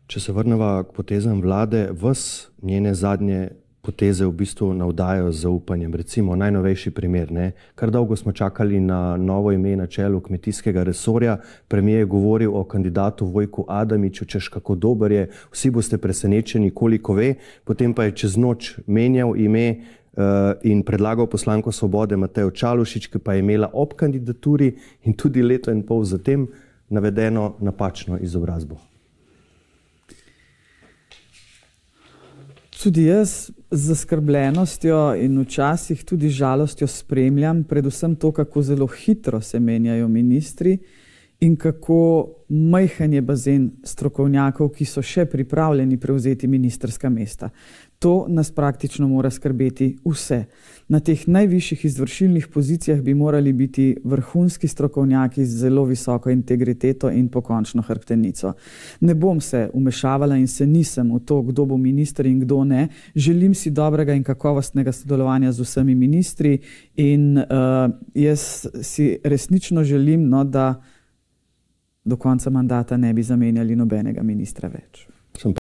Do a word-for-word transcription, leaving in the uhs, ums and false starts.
Če se vrneva k potezam vlade, vas njene zadnje poteze v bistvu navdajajo z zaupanjem. Recimo najnovejši primer, ne? Kar dolgo smo čakali na novo ime na čelu kmetijskega resorja. Premier je govoril o kandidatu Vojku Adamiču, češ kako dober je, vsi boste presenečeni, koliko ve, potem pa je čez noč menjal ime uh, in predlagal poslanko Svobode Matejo Čalušić, ki pa je imela ob kandidaturi in tudi leto in pol zatem navedeno napačno izobrazbo. Tudi jaz z zaskrbljenostjo in včasih tudi žalostjo spremljam predvsem to, kako zelo hitro se menjajo ministri in kako majhen je bazen strokovnjakov, ki so še pripravljeni prevzeti ministrska mesta. To nas praktično mora skrbeti vse. Na teh najvišjih izvršilnih pozicijah bi morali biti vrhunski strokovnjaki z zelo visoko integriteto in pokončno hrbtenico. Ne bom se umešavala in se nisem v to, kdo bo minister in kdo ne. Želim si dobrega in kakovostnega sodelovanja z vsemi ministri in uh, jaz si resnično želim, no, da do konca mandata ne bi zamenjali nobenega ministra več.